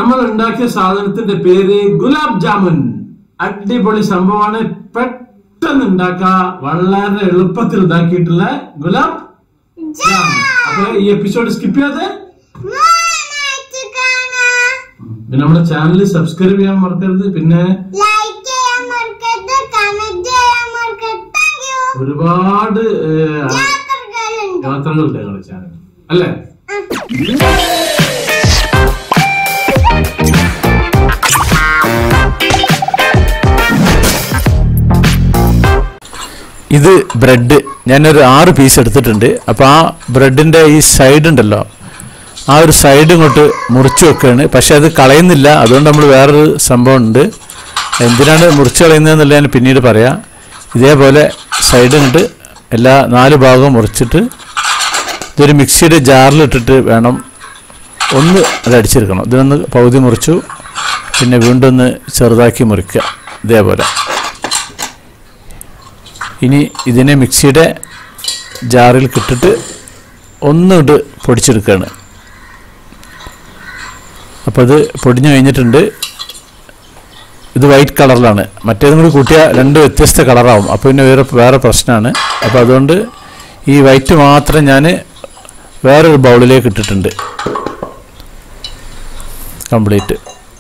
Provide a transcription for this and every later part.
നമ്മൾ ഉണ്ടാക്കിയ സാധനത്തിന്റെ പേര് ഗുലാബ് ജാമുൻ. അടിപൊളി സംഭവമാണ്. പെട്ടെന്ന് ഉണ്ടാക്കാം. വളരെ എളുപ്പത്തിൽ ഉണ്ടാക്കിയിട്ടുള്ള ഗുലാബ് ജാമുൻ. അപ്പൊ ഈ എപ്പിസോഡ് സ്കിപ്പ് ചെയ്യാതെ പിന്നെ നമ്മുടെ ചാനൽ സബ്സ്ക്രൈബ് ചെയ്യാൻ മറക്കരുത്. പിന്നെ ഒരുപാട് യാത്രകളുണ്ട് ഞങ്ങളുടെ ചാനൽ അല്ലേ? ഇത് ബ്രെഡ് ഞാനൊരു 6 പീസ് എടുത്തിട്ടുണ്ട്. അപ്പോൾ ആ ബ്രെഡിൻ്റെ ഈ സൈഡ് ഉണ്ടല്ലോ, ആ ഒരു സൈഡ് ഇങ്ങോട്ട് മുറിച്ച് വെക്കുകയാണ്. പക്ഷെ അത് കളയുന്നില്ല. അതുകൊണ്ട് നമ്മൾ വേറൊരു സംഭവം ഉണ്ട്. എന്തിനാണ് മുറിച്ച് കളയുന്നതെന്നുള്ള ഞാൻ പിന്നീട് പറയാം. ഇതേപോലെ സൈഡ് ഇങ്ങോട്ട് എല്ലാ 4 ഭാഗവും മുറിച്ചിട്ട് ഇതൊരു മിക്സിയുടെ ജാറിലിട്ടിട്ട് വേണം ഒന്ന് അത് അടിച്ചെടുക്കണം. ഇതിനൊന്ന് പകുതി മുറിച്ചു, പിന്നെ വീണ്ടും ഒന്ന് ചെറുതാക്കി മുറിക്കുക ഇതേപോലെ. ഇനി ഇതിനെ മിക്സിയുടെ ജാറിൽ കിട്ടിട്ട് ഒന്നിട്ട് പൊടിച്ചെടുക്കുകയാണ്. അപ്പോൾ അത് പൊടിഞ്ഞു കഴിഞ്ഞിട്ടുണ്ട്. ഇത് വൈറ്റ് കളറിലാണ്. മറ്റേതും കൂടി കൂട്ടിയാൽ 2 വ്യത്യസ്ത കളറാവും. അപ്പോൾ പിന്നെ വേറെ പ്രശ്നമാണ്. അപ്പോൾ അതുകൊണ്ട് ഈ വൈറ്റ് മാത്രം ഞാൻ വേറൊരു ബൗളിലേക്ക് ഇട്ടിട്ടുണ്ട്. കംപ്ലീറ്റ്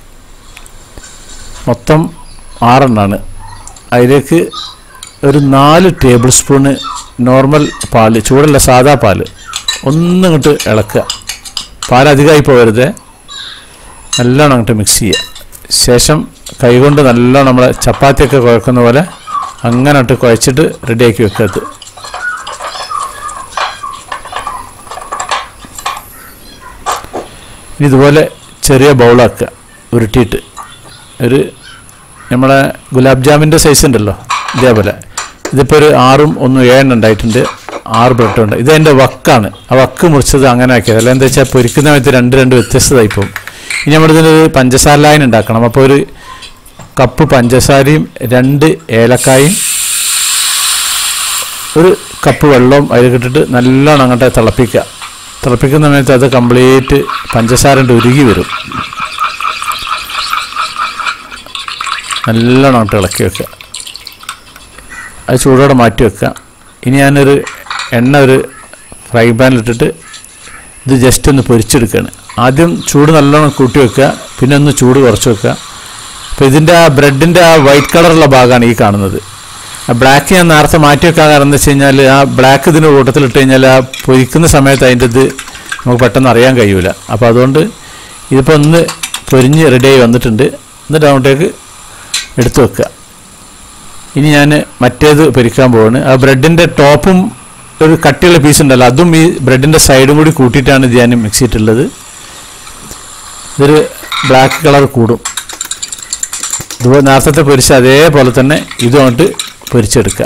മൊത്തം 6 എണ്ണമാണ്. അതിലേക്ക് ഒരു 4 ടേബിൾ സ്പൂണ് നോർമൽ പാല്, ചൂടല്ല സാദാ പാല്, ഒന്നിങ്ങോട്ട് ഇളക്കുക. പാലധികമായി പോകരുത്. നല്ലോണം അങ്ങോട്ട് മിക്സ് ചെയ്യുക. ശേഷം കൈകൊണ്ട് നല്ലോണം നമ്മളെ ചപ്പാത്തിയൊക്കെ കുഴക്കുന്ന പോലെ അങ്ങനെ ഇട്ട് കുഴച്ചിട്ട് റെഡിയാക്കി വെക്കരുത്. ഇതുപോലെ ചെറിയ ബൗളാക്കുക, ഉരുട്ടിയിട്ട്. ഒരു നമ്മളെ ഗുലാബ് ജാമിൻ്റെ സൈസ് ഉണ്ടല്ലോ, ഇതേപോലെ. ഇതിപ്പോൾ ഒരു 6ഉം 1 7 ഉണ്ടായിട്ടുണ്ട്. 6 ബ്രെഡ് ഉണ്ട്. ഇതെൻ്റെ വക്കാണ്. ആ വക്ക് മുറിച്ചത് അങ്ങനെ ആക്കിയത്. അല്ല എന്താ വെച്ചാൽ പൊരിക്കുന്ന സമയത്ത് 2 വ്യത്യസ്തതായിപ്പോവും. ഇനി നമ്മളിതിനൊരു പഞ്ചസാര ലൈൻ ഉണ്ടാക്കണം. അപ്പോൾ ഒരു കപ്പ് പഞ്ചസാരയും 2 ഏലക്കായും 1 കപ്പ് വെള്ളവും അതിലിട്ടിട്ട് നല്ലോണം അങ്ങോട്ട് തിളപ്പിക്കുക. തിളപ്പിക്കുന്ന സമയത്ത് അത് കംപ്ലീറ്റ് പഞ്ചസാര ഉരുകി വരും. നല്ലോണം അങ്ങോട്ട് ഇളക്കി വെക്കുക. അത് ചൂടോടെ മാറ്റി വെക്കുക. ഇനി ഞാനൊരു എണ്ണ ഒരു ഫ്രൈ പാനിലിട്ടിട്ട് ഇത് ജസ്റ്റ് ഒന്ന് പൊരിച്ചെടുക്കുകയാണ്. ആദ്യം ചൂട് നല്ലോണം കൂട്ടി വെക്കുക, പിന്നെ ഒന്ന് ചൂട് കുറച്ച് വെക്കുക. അപ്പോൾ ഇതിൻ്റെ ആ ബ്രെഡിൻ്റെ ആ വൈറ്റ് കളറുള്ള ഭാഗമാണ് ഈ കാണുന്നത്. ആ ബ്ലാക്ക് ഞാൻ നേരത്തെ മാറ്റി വെക്കാൻ കാരണം എന്താ വെച്ച് കഴിഞ്ഞാൽ ആ ബ്ലാക്ക് ഇതിൻ്റെ കൂട്ടത്തിലിട്ട് കഴിഞ്ഞാൽ ആ പൊരിക്കുന്ന സമയത്ത് അതിൻ്റെ ഇത് നമുക്ക് പെട്ടെന്ന് അറിയാൻ കഴിയില്ല. അപ്പോൾ അതുകൊണ്ട് ഇതിപ്പോൾ ഒന്ന് പൊരിഞ്ഞ് റെഡിയായി വന്നിട്ടുണ്ട്. എന്നിട്ട് അങ്ങോട്ടേക്ക് എടുത്തു വെക്കുക. ഇനി ഞാൻ മറ്റേത് പൊരിക്കാൻ പോവാണ്. ആ ബ്രെഡിൻ്റെ ടോപ്പും ഒരു കട്ടിയുള്ള പീസ് ഉണ്ടല്ലോ, അതും ഈ ബ്രെഡിൻ്റെ സൈഡും കൂടി കൂട്ടിയിട്ടാണ് ഇത് ഞാൻ മിക്സ് ചെയ്തിട്ടുള്ളത്. ഇതൊരു ബ്ലാക്ക് കളർ കൂടും. ഇതുപോലെ നേരത്തെ പൊരിച്ച അതേപോലെ തന്നെ ഇതും അങ്ങോട്ട് പൊരിച്ചെടുക്കുക.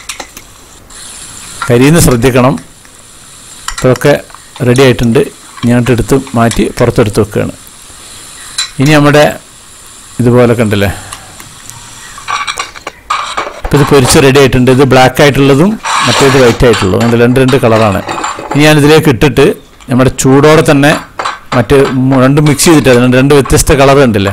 കരിന്ന് ശ്രദ്ധിക്കണം. ഇതൊക്കെ റെഡി ആയിട്ടുണ്ട്. ഞാനിട്ട് എടുത്ത് മാറ്റി പുറത്തെടുത്ത് വെക്കുകയാണ്. ഇനി നമ്മുടെ ഇതുപോലെ കണ്ടില്ലേ, ഇപ്പോൾ ഇത് പൊരിച്ച് റെഡി ആയിട്ടുണ്ട്. ഇത് ബ്ലാക്ക് ആയിട്ടുള്ളതും മറ്റേത് വൈറ്റ് ആയിട്ടുള്ളതും അങ്ങനെ 2 കളറാണ്. ഇനി ഞാനിതിലേക്ക് ഇട്ടിട്ട് നമ്മുടെ ചൂടോടെ തന്നെ മറ്റ് 2 മിക്സ് ചെയ്തിട്ട് 2 വ്യത്യസ്ത കളർ ഉണ്ടല്ലേ,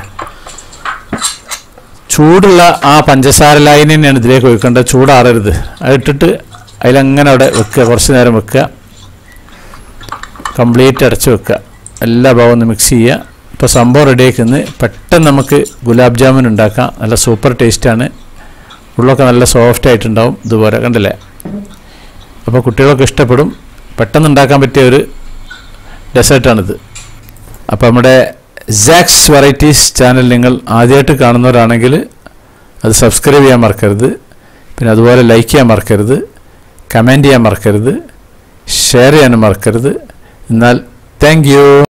ചൂടുള്ള ആ പഞ്ചസാര ലൈൻ തന്നെയാണ് ഇതിലേക്ക് ഒഴിക്കേണ്ടത്. ചൂടാറരുത്. അതിട്ടിട്ട് അതിലങ്ങനെ അവിടെ വെക്കുക. കുറച്ച് നേരം വെക്കുക. കംപ്ലീറ്റ് അടച്ച് വെക്കുക. എല്ലാ ഭാഗവും ഒന്ന് മിക്സ് ചെയ്യുക. ഇപ്പോൾ സംഭവം റെഡിയാക്കുന്നത് പെട്ടെന്ന് നമുക്ക് ഗുലാബ് ജാമുൻ ഉണ്ടാക്കാം. നല്ല സൂപ്പർ ടേസ്റ്റാണ്. ഉള്ളൊക്കെ നല്ല സോഫ്റ്റ് ആയിട്ടുണ്ടാവും. ഇതുപോലെ കണ്ടില്ലേ. അപ്പോൾ കുട്ടികളൊക്കെ ഇഷ്ടപ്പെടും. പെട്ടെന്ന് ഉണ്ടാക്കാൻ പറ്റിയ ഒരു ഡെസേർട്ടാണിത്. അപ്പോൾ നമ്മുടെ സാക്സ് വെറൈറ്റീസ് ചാനൽ നിങ്ങൾ ആദ്യമായിട്ട് കാണുന്നവരാണെങ്കിൽ അത് സബ്സ്ക്രൈബ് ചെയ്യാൻ മറക്കരുത്. പിന്നെ അതുപോലെ ലൈക്ക് ചെയ്യാൻ മറക്കരുത്, കമൻറ്റ് ചെയ്യാൻ മറക്കരുത്, ഷെയർ ചെയ്യാനും മറക്കരുത്. എന്നാൽ താങ്ക് യു.